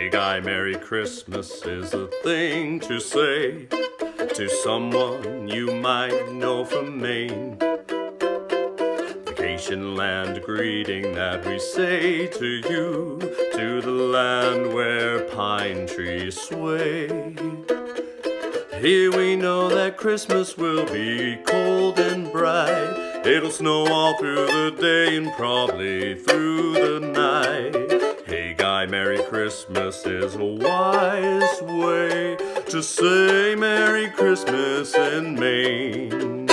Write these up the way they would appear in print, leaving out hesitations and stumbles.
Hey guy, Merry Christmas is the thing to say to someone you might know from Maine. Vacation land greeting that we say to you, to the land where pine trees sway. Here we know that Christmas will be cold and bright. It'll snow all through the day and probably through the night. Hey guy, Merry Christmas is a wise way to say Merry Christmas in Maine.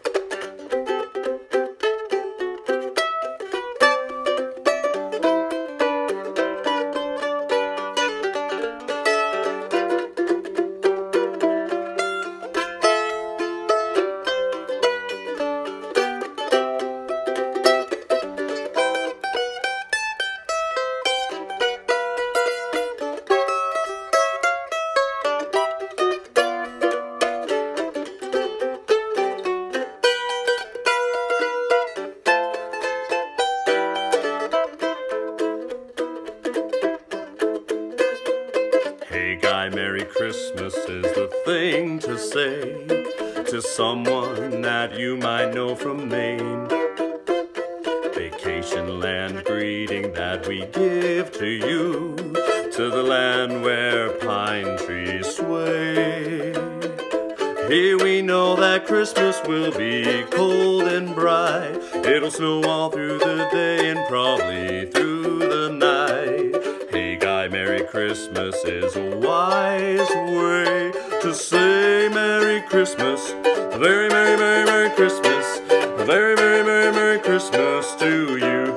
Hey guy, Merry Christmas is the thing to say to someone that you might know from Maine. Vacation land greeting that we give to you, to the land where pine trees sway. Here we know that Christmas will be cold and bright. It'll snow all through the day and probably through the night. Hey guy, Merry Christmas is a wise way to say Merry Christmas. A very Merry, Merry, Merry Christmas. A very Merry, Merry, Merry Christmas to you.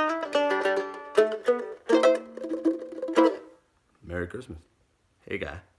Merry Christmas. Hey guy.